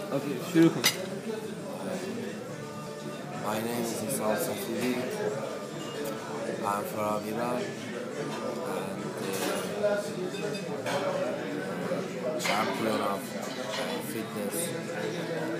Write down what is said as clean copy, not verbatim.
Okay, शुरू करो. My name is Sofia. I'm from Iran and champion of fitness